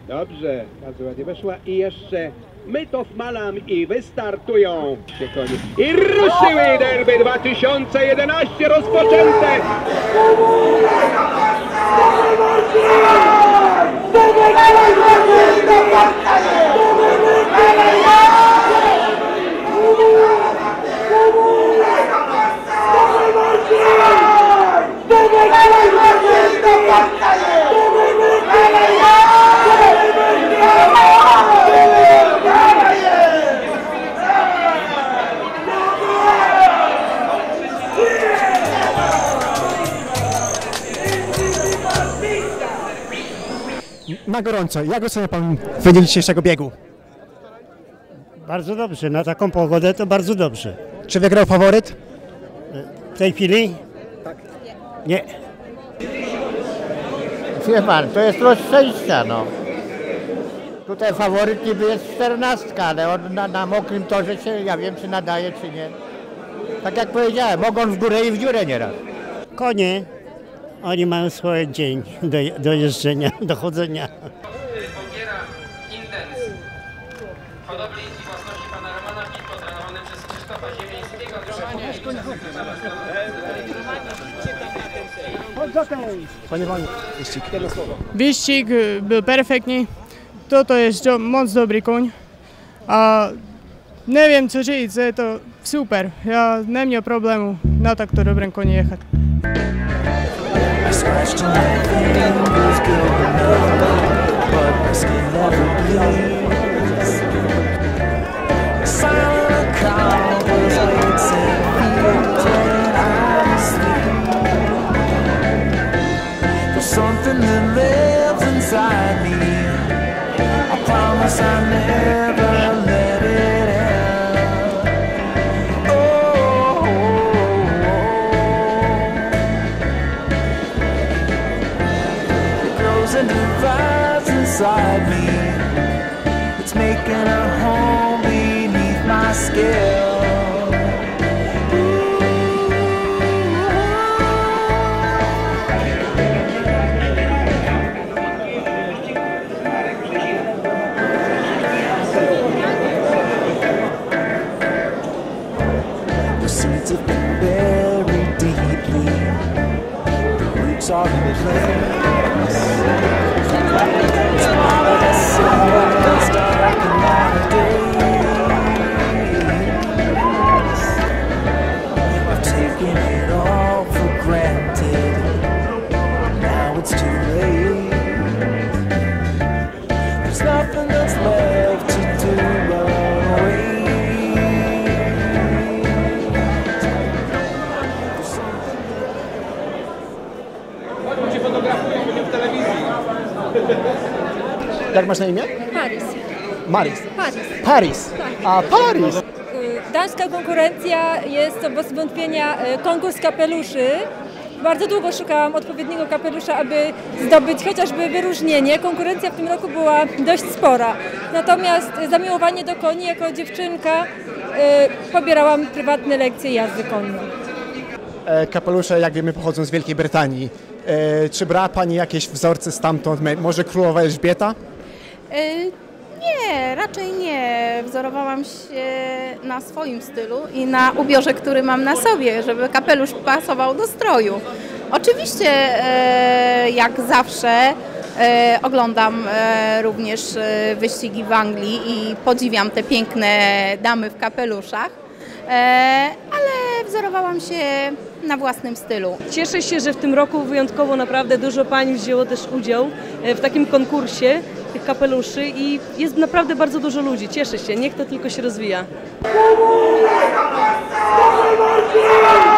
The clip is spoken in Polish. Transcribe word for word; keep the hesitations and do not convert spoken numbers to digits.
Dobrze, bardzo ładnie weszła i jeszcze Mytow Malam i wystartują się konie. I ruszyły derby dwa tysiące jedenaście rozpoczęte! Na gorąco, jak ocenia pan wynik dzisiejszego biegu? Bardzo dobrze, na taką pogodę to bardzo dobrze. Czy wygrał faworyt? W tej chwili? Tak. Nie. Wie pan, to jest los szczęścia, no. Tutaj faworyt niby jest czternastka, ale on na, na mokrym torze się, ja wiem czy nadaje, czy nie. Tak jak powiedziałem, ogon w górę i w dziurę nieraz. Konie, oni mają swój dzień do, do jeżdżenia, do chodzenia. Ogiera Intens. Hodowli i własności pana Romana Pit, potrenowany przez Krzysztofa Ziemińskiego. Panie Waniu, wyścig, jedno słowo. Wyścig był perfektny. Toto jest do, moc dobry koń. A nie wiem co říct, to super. Ja nie miał problemu na tak to dobrym konie jechać. Something that lives inside me. I promise I never let it end. Oh, oh, oh. It grows and divides inside me. It's making a home beneath my skin. Have been buried deeply. The roots are in place. It's part of the silence, dark and light days. I've taken it all for granted. Now it's too late. There's nothing that's left to do. Run away. Jak masz na imię? Paris. Maris. Paris. Paris. Tak. A Paris. Damska konkurencja jest to bez wątpienia konkurs kapeluszy. Bardzo długo szukałam odpowiedniego kapelusza, aby zdobyć chociażby wyróżnienie. Konkurencja w tym roku była dość spora. Natomiast zamiłowanie do koni jako dziewczynka pobierałam prywatne lekcje jazdy konnej. Kapelusze, jak wiemy, pochodzą z Wielkiej Brytanii. E, czy brała Pani jakieś wzorce stamtąd? Może królowa Elżbieta? E, nie, raczej nie. Wzorowałam się na swoim stylu i na ubiorze, który mam na sobie, żeby kapelusz pasował do stroju. Oczywiście, e, jak zawsze, e, oglądam e, również e, wyścigi w Anglii i podziwiam te piękne damy w kapeluszach. E, ale wzorowałam się na własnym stylu. Cieszę się, że w tym roku wyjątkowo naprawdę dużo pań wzięło też udział w takim konkursie tych kapeluszy i jest naprawdę bardzo dużo ludzi. Cieszę się, niech to tylko się rozwija.